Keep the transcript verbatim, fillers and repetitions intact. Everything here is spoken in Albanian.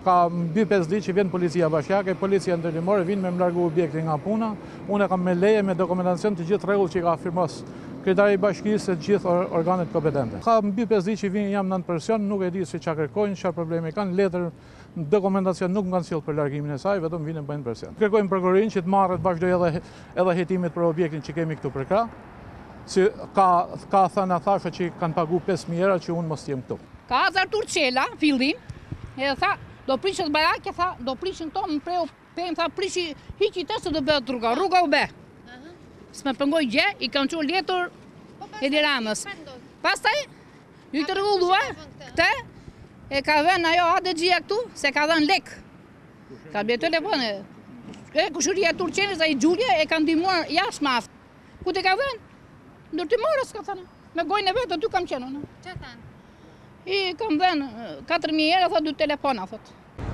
ka mbi pesë ditë që vjen policia bashkiake, policia ndërtimore, vinë me më largu objektin nga puna, unë kam me leje, me dokumentacion të gjithë rregull që ka firmos kryetari i bashkisë e gjithë organet kompetente. Ka mbi pesë ditë që vinë jam në pension, nuk e di se çka kërkojnë, çfarë probleme kanë, letër, dokumentacion nuk më kanë sjellë për largimin e saj, vetëm vinë bëjnë pension. Kërkojmë prokurorinë që të marrë të vazhdoj edhe edhe hetimet për objektin që kemi këtu për krah. Si ka ka thënë thashë që kanë pagu pesë mijë euro që unë mos jem këtu. Ka Azar Turçela, fillim, e tha, do prishët barake, tha, do prishin to, më preu, pejmë, tha, prishi, hiqi të se do bëhet rruga, rruga u be. S'me pëngoj gje, i kanë qurë letër Edi Ramës. Pastaj, ju i të rregullua, këte, e ka dhenë ajo A D G-a këtu, se ka dhenë lek. Ka bje telefone. E kushuria Turçenës, a i Gjulje, e ka ndihmuar jashtë maftë. Ku te ka dhenë? Ndërtimorës, ka thënë. Me gojnë e vetë, aty kam qenë. Që thënë? I kam dhenë katër mijë euro, tha dy telefona, thot.